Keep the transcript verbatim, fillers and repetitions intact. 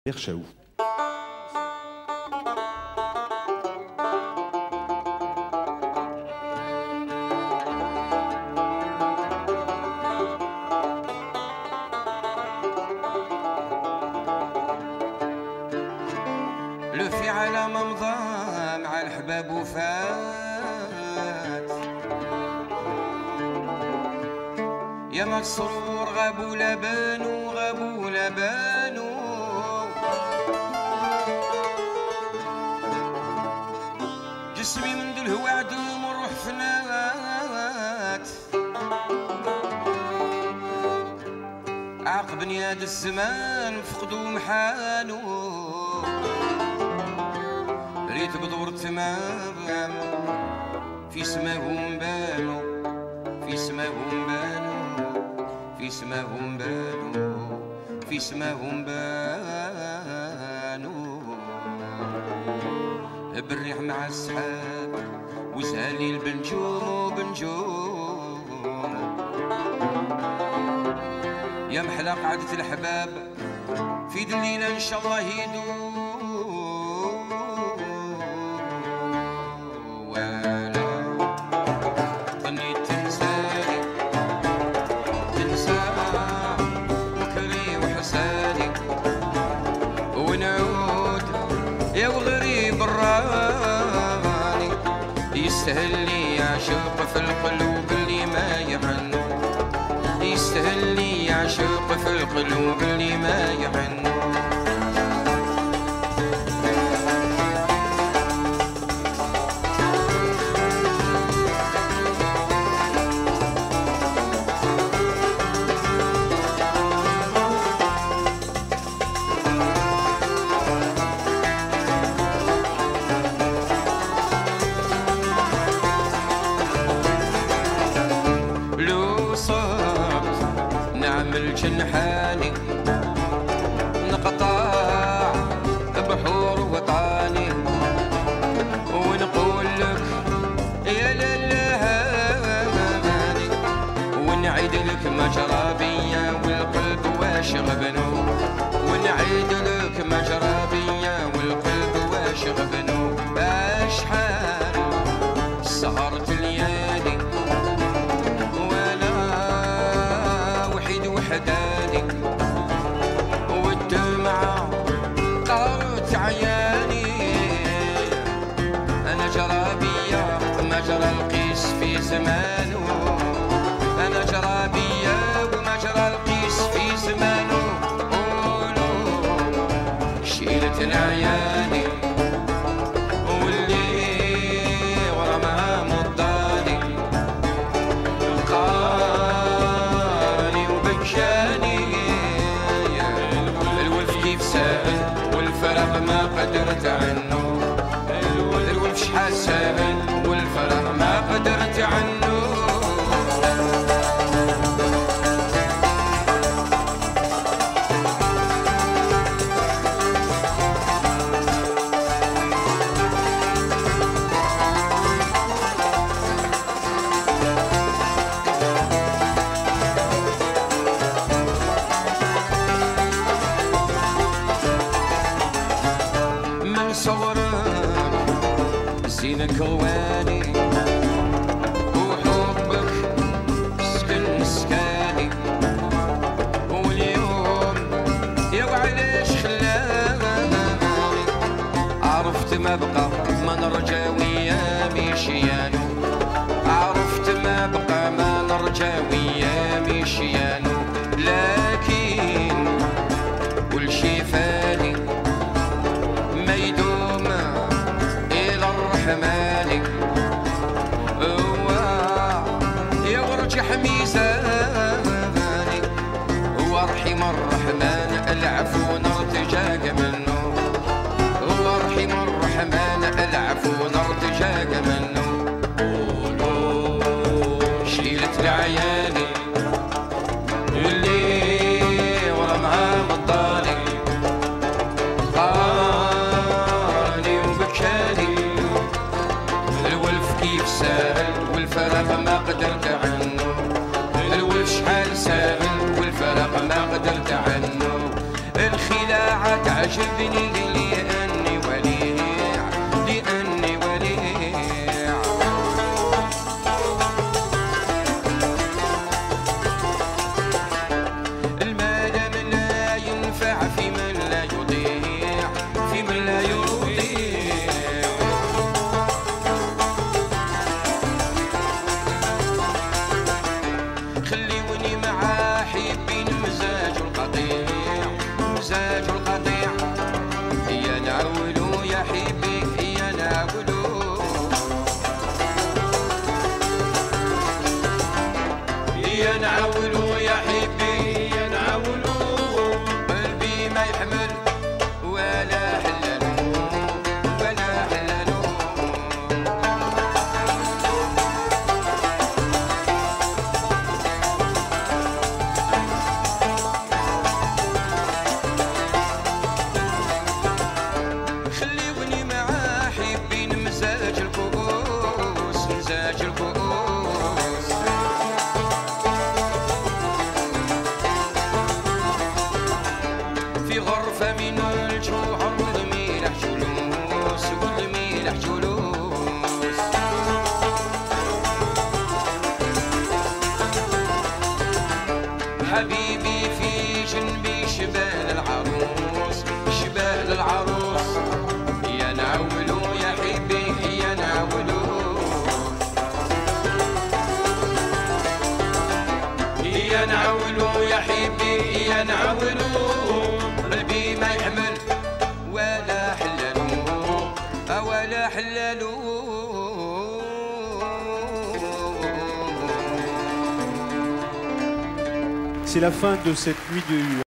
يخشوا. لو في عالم مضى مع الحباب وفات، يا مسرور غابوا لبانو غابوا لبانو، جسمي من ذو الهوى عدوم والروح فنات، عاقبني هاد الزمان فقدوا محانو، ريت بدور تمام في سماهم بانو في سماهم بانو في سماهم بانو في سماهم بانو، بالريح مع السحاب وزهالي البنجوم وبنجوم، يا محلى قعدة الحباب في دليلة ان شاء الله يدوم. يا وغريب الراني يستهل لي يعشق في القلوب اللي ما يعنو، يستهل لي يعشق في القلوب اللي ما يعنو. نعمل جنحاني نقطع بحور وطاني ونقول لك يا للهاني، ونعيد لك مجرى بيا والقلب واش غبنو، ونعيد لك مجرى بيا والقلب واش غبنو. اشحال سهرت ليالي وحداني والدمعة قرت عياني، أنا جرابية مجرى القيس في زمانه، أنا جرابية ومجرى القيس في زمانه. قولوا شيلت العياني واللي ورمها مضاني، والفرق ما قدرت عنه، الولف شحال ساهل والفرق ما قدرت عنه. صورك زينك رواني وحبك سكن سكاني، واليوم يا وعلاش خلاني عرفت ما بقى ما نرجع ويا مشيانو، عرفت ما بقى ما نرجع ويا مشيانو، لكن كل شي فاني ما يدوم إلى الرحمن، هو يا ورجح ميزاني، هو رحيم الرحمن العفو نرتجاك منه، هو رحيم الرحمن العفو نرتجاك منه. قولوا شيلت العياني واللي ورمها مضاني، والفرق ما قدرت عنه، الولف شحال ساهل والفرق ما قدرت عنه. الخلاعة عجبني لأني وليع لأني وليع المال من لا ينفع في من لا يضيع في من لا يضيع خليوني مع حبين مزاج القطيع مزاج القطيع يا نعولو يا حبي يا نعولو يا نعولو يا حبي يا نعولو قلبي ما يحمل ولا حلالو ولا حلالو خليوني مع حبين مزاج الكؤوس مزاج الكؤوس في غرفة من الجوهر والميلح جلوس والميلح جلوس حبيبي في جنبي شبال العروس شبال العروس يا نعولو يا حبي يا نعولو يا نعولو يا حبي يا نعولو قلبي ما يحمل ولا حلالو ولا حلالو. C'est la fin de cette nuit de